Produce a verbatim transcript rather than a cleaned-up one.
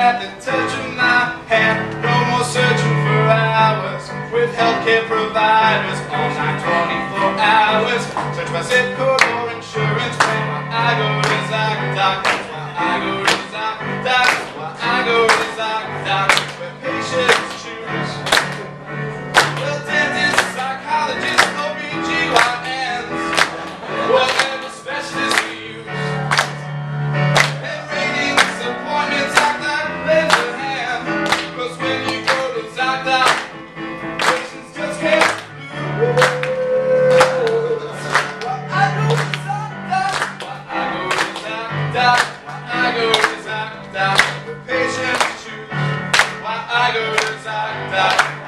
at the touch of my hand. No more searching for hours with healthcare providers all night, twenty-four hours. Search my zip code or insurance plan while I go to Zocdoc. That's why I go to Zocdoc. That's why I go to Zocdoc, where patients choose. Well, dentists, psychologists, O B G Y Ns, whatever specialist we use. And ratings, appointments, Zocdoc lends a hand. Cause when you go to Zocdoc, patients just can't lose. Why I go to Zocdoc, why I go to Zocdoc, why I go to Zocdoc, where patients choose. Why I go to Zocdoc.